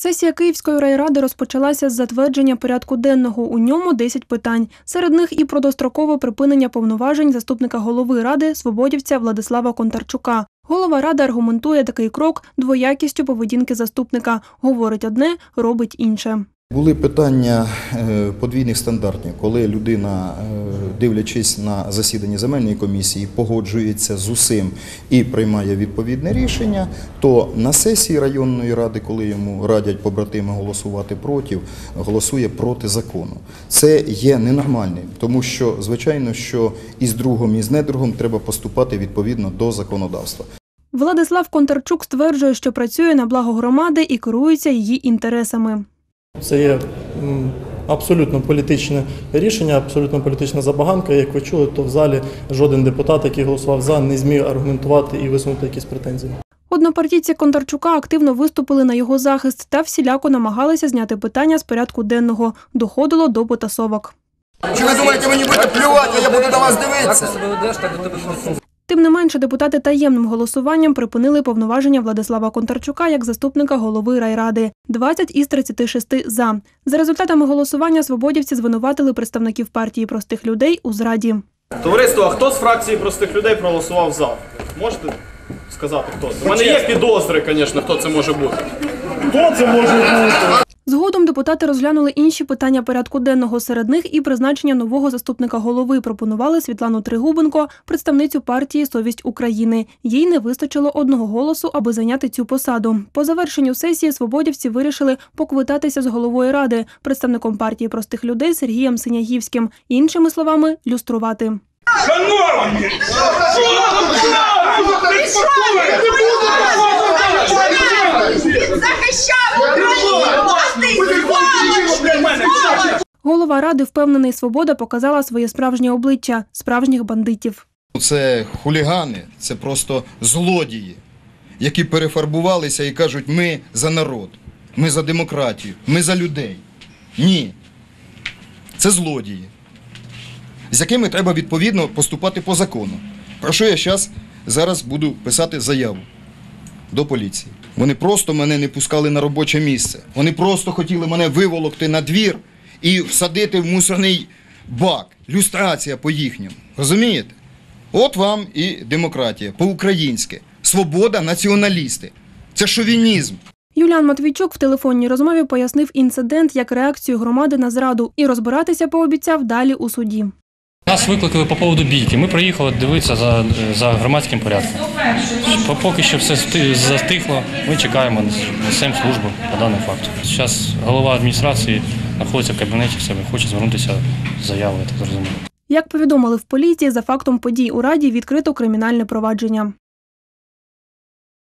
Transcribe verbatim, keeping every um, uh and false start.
Сесія Київської райради розпочалася з затвердження порядку денного. У ньому десять питань. Серед них і про дострокове припинення повноважень заступника голови ради свободівця Владислава Контарчука. Голова ради аргументує такий крок двоякістю поведінки заступника. Говорить одне, робить інше. Були питання подвійних стандартів, коли людина, дивлячись на засідання земельної комісії, погоджується з усім і приймає відповідне рішення, то на сесії районної ради, коли йому радять побратими голосувати проти, голосує проти закону. Це є ненормальним, тому що, звичайно, що і з другом, і з недругом треба поступати відповідно до законодавства. Владислав Контарчук стверджує, що працює на благо громади і керується її інтересами. Це є абсолютно політичне рішення, абсолютно політична забаганка. Як ви чули, то в залі жоден депутат, який голосував «за», не зміг аргументувати і висунути якісь претензії. Однопартійці Контарчука активно виступили на його захист та всіляко намагалися зняти питання з порядку денного. Доходило до потасовок. Чи ви думаєте, мені буде плювати, а я буду до вас дивитися? Тим не менше, депутати таємним голосуванням припинили повноваження Владислава Контарчука як заступника голови райради. двадцять із тридцяти шести «за». За результатами голосування свободівці звинуватили представників партії простих людей у зраді. Товариство, а хто з фракції простих людей проголосував «за»? Можете сказати, хто це? У мене є підозри, звісно, хто це може бути. Хто це може бути? Згодом депутати розглянули інші питання порядку денного. Серед них і призначення нового заступника голови. Пропонували Світлану Тригубенко, представницю партії «Совість України». Їй не вистачило одного голосу, аби зайняти цю посаду. По завершенню сесії свободівці вирішили поквитатися з головою ради, представником партії простих людей Сергієм Синягівським. Іншими словами, люструвати. Шановні! Голова ради впевнений, свобода показала своє справжнє обличчя – справжніх бандитів. Це хулігани, це просто злодії, які перефарбувалися і кажуть, ми за народ, ми за демократію, ми за людей. Ні, це злодії, з якими треба відповідно поступати по закону. Про що я зараз, зараз буду писати заяву до поліції. Вони просто мене не пускали на робоче місце. Вони просто хотіли мене виволокти на двір і всадити в мусорний бак. Люстрація по-їхньому. Розумієте? От вам і демократія. По-українськи. Свобода, націоналісти. Це шовінізм. Юліан Матвійчук в телефонній розмові пояснив інцидент як реакцію громади на зраду і розбиратися пообіцяв далі у суді. Нас викликали по поводу бійки. Ми приїхали дивитися за, за громадським порядком. Поки що все застихло, ми чекаємо, несемо службу по даному факту. Зараз голова адміністрації знаходиться в кабінеті себе, хоче звернутися з заявою, так зрозуміло. Як повідомили в поліції, за фактом подій у раді відкрито кримінальне провадження.